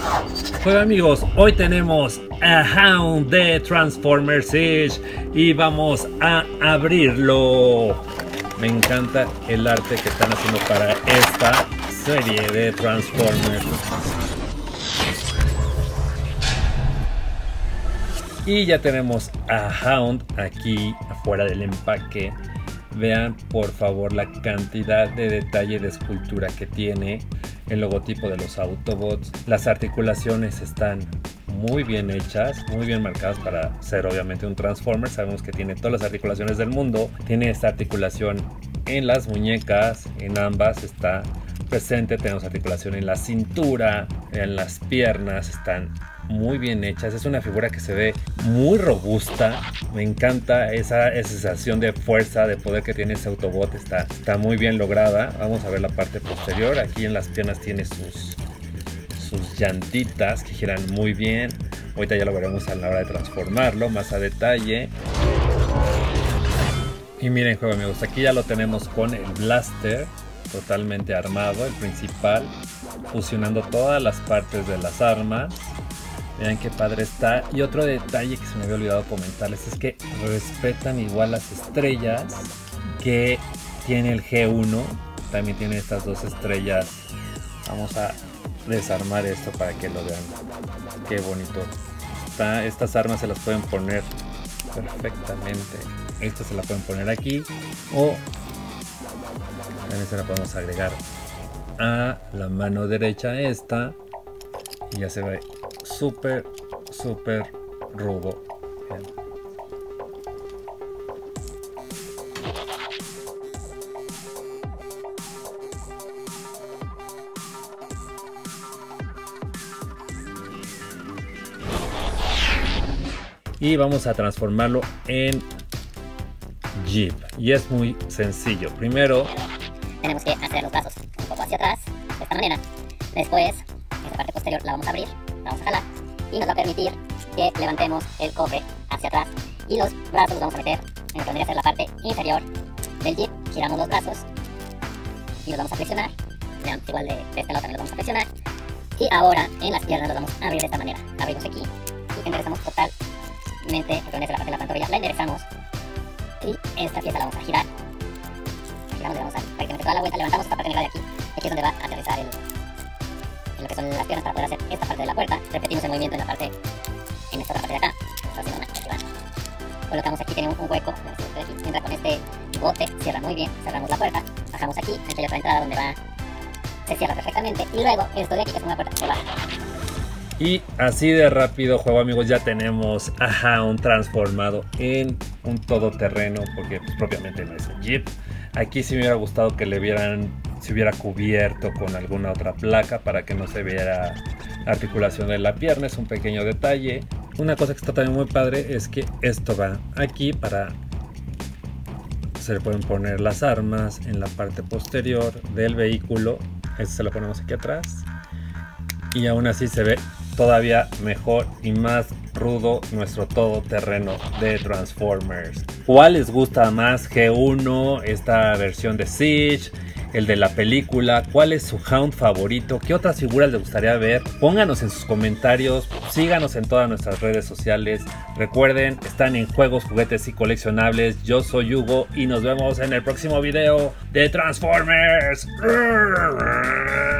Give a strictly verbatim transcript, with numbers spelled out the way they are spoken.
Hola amigos, hoy tenemos a Hound de Transformers Siege y vamos a abrirlo. Me encanta el arte que están haciendo para esta serie de Transformers. Y ya tenemos a Hound aquí afuera del empaque. Vean por favor la cantidad de detalle de escultura que tiene. El logotipo de los Autobots. Las articulaciones están muy bien hechas, muy bien marcadas para ser obviamente un Transformer. Sabemos que tiene todas las articulaciones del mundo. Tiene esta articulación en las muñecas, en ambas está presente. Tenemos articulación en la cintura, en las piernas, están muy bien hechas. Es una figura que se ve muy robusta. Me encanta esa, esa sensación de fuerza, de poder que tiene ese Autobot. Está, está muy bien lograda. Vamos a ver la parte posterior. Aquí en las piernas tiene sus, sus llantitas que giran muy bien. Ahorita ya lo veremos a la hora de transformarlo más a detalle. Y miren, juego amigos, aquí ya lo tenemos con el blaster totalmente armado, el principal, fusionando todas las partes de las armas. Vean qué padre está. Y otro detalle que se me había olvidado comentarles es que respetan igual las estrellas que tiene el G uno. También tiene estas dos estrellas. Vamos a desarmar esto para que lo vean. Qué bonito está. Estas armas se las pueden poner perfectamente. Esta se la pueden poner aquí. O también se la podemos agregar a la mano derecha esta. Y ya se ve súper, súper rudo. Bien. Y vamos a transformarlo en Jeep. Y es muy sencillo. Primero tenemos que hacer los brazos un poco hacia atrás, de esta manera. Después, esta parte posterior la vamos a abrir. Vamos a jalar y nos va a permitir que levantemos el cofre hacia atrás y los brazos los vamos a meter en lo que vendría a ser la parte inferior del Jeep. Giramos los brazos y los vamos a flexionar. Vean, igual de, de este lado también los vamos a flexionar. Y ahora en las piernas los vamos a abrir de esta manera. Abrimos aquí y enderezamos totalmente lo que vendría a ser la parte de la pantorrilla. La enderezamos y esta pieza la vamos a girar. Giramos, le damos a prácticamente toda la vuelta. Levantamos esta parte negra de aquí. Aquí es donde va a aterrizar el en lo que son las piernas para poder hacer esta parte de la puerta. Repetimos el movimiento en la parte, en esta otra parte de acá. Está haciendo una activada. Colocamos aquí, tiene un, un hueco, aquí, entra con este bote, cierra muy bien, cerramos la puerta, bajamos aquí, aquí hay otra entrada donde va, se cierra perfectamente, y luego esto de aquí que es una puerta, se baja. Y así de rápido, juego amigos, ya tenemos a Hound transformado en un todoterreno, porque pues, propiamente no es un Jeep. Aquí sí me hubiera gustado que le vieran, se hubiera cubierto con alguna otra placa para que no se viera la articulación de la pierna. Es un pequeño detalle. Una cosa que está también muy padre es que esto va aquí para... Se le pueden poner las armas en la parte posterior del vehículo. Esto se lo ponemos aquí atrás. Y aún así se ve todavía mejor y más rudo nuestro todoterreno de Transformers. ¿Cuál les gusta más? G uno, esta versión de Siege, el de la película. ¿Cuál es su Hound favorito? ¿Qué otras figuras les gustaría ver? Pónganos en sus comentarios, síganos en todas nuestras redes sociales. Recuerden, están en Juegos, Juguetes y Coleccionables. Yo soy Hugo y nos vemos en el próximo video de Transformers.